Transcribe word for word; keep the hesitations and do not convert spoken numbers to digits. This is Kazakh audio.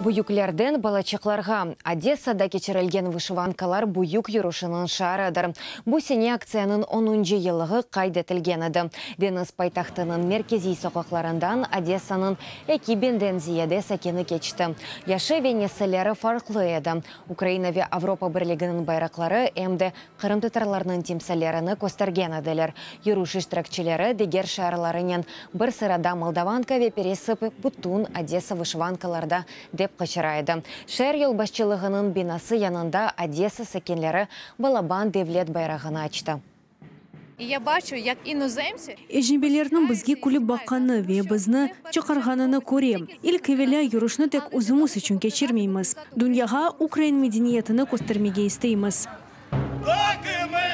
Буюклерден балачакларга Одессада кечерелген вышиванкалар буюк юрушынын шарадыр. Бу сене акциянын онунчу йылығы кайдетилген еді. Денис пайтахтынын меркези соқоқларындан Одессанын экибенден зияде сәкені кечті. Яшы венеселері фарклы еді. Украина ве Авропа бірлігінің байрақлары әмді Қырым тұтарларының темселеріні көстерген еділер. Юруш иштиракчилері дегер шарларынен бір сырада Молдаванка ве пересіп Путун Одесса вышиванкаларда деп қачырайды. Шәр елбашчылығының бинасы янында Одесса сәкенлері Балабан Девлет байрағын açты. Я бачу, як іноземці. Ежебелерінің бізге күліп баққаны ве бізні чықарғаныны көрем. Илк евелі юрушны тек ұзымыз үшін кечірмейміз. Дүнияға Украин медениетіні көстермеге істейміз. Так і ми!